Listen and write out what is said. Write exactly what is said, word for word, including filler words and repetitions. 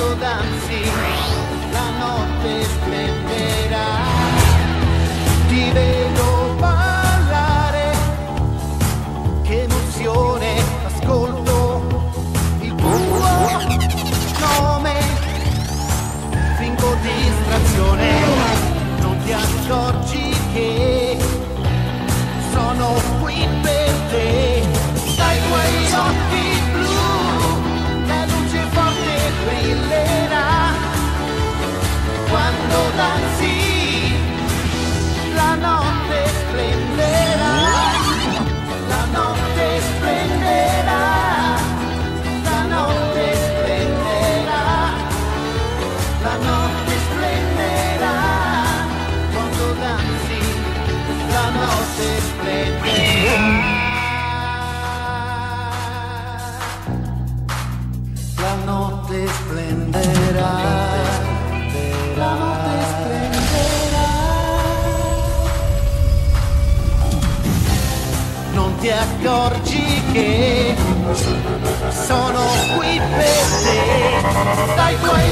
quando danzi, la notte splenderà. Ti vedo ballare, che emozione, ascolto il tuo nome, fingo distrazione, non ti accorgi che sono qui per te. Dai tuoi occhi blu, la luce forte brillerà. Quando danzi, la notte splenderà. La notte splenderà. La notte splenderà. La notte splenderà. Quando danzi, la notte splenderà. La notte splenderà, la notte splenderà. Non ti accorgi che sono qui per te. Dai tuoi